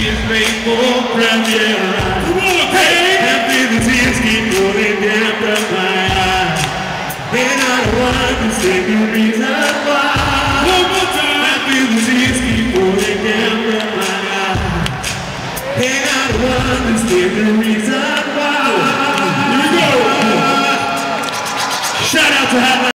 tears make more premier. And the tears keep rolling down from my eyes. And I don't understand the reason why. One more time. And the tears keep rolling down from my eyes. And I don't understand the reason why. Here we go. Shout out to Hotline.